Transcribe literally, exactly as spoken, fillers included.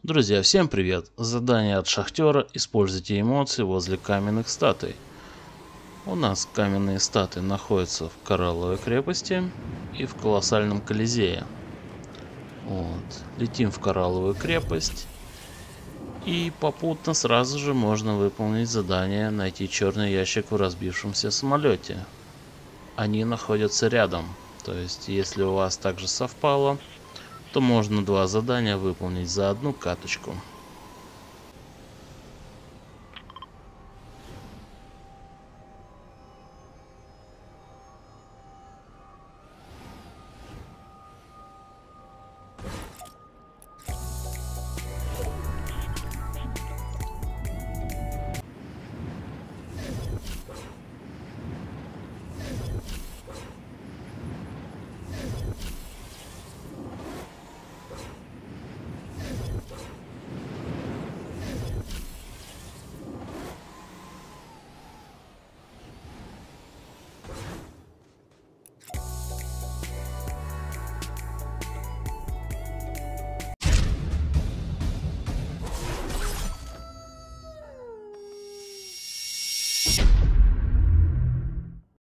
Друзья, всем привет! Задание от шахтера. Используйте эмоции возле каменных статуй. У нас каменные статуи находятся в Коралловой крепости и в Колоссальном Колизее. Вот. Летим в Коралловую крепость. И попутно сразу же можно выполнить задание найти черный ящик в разбившемся самолете. Они находятся рядом. То есть, если у вас также совпало, то можно два задания выполнить за одну каточку.